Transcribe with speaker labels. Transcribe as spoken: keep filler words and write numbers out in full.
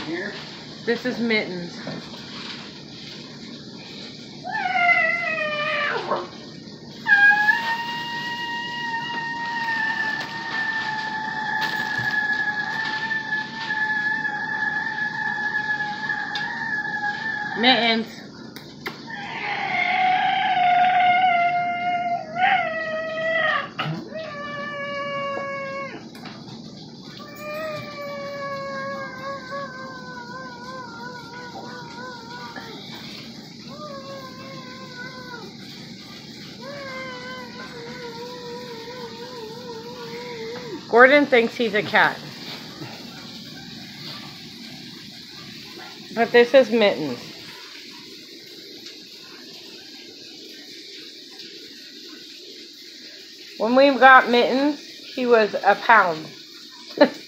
Speaker 1: here.
Speaker 2: This is Mittens. Mittens. Gordon thinks he's a cat. But this is Mittens. When we got Mittens, he was a pound.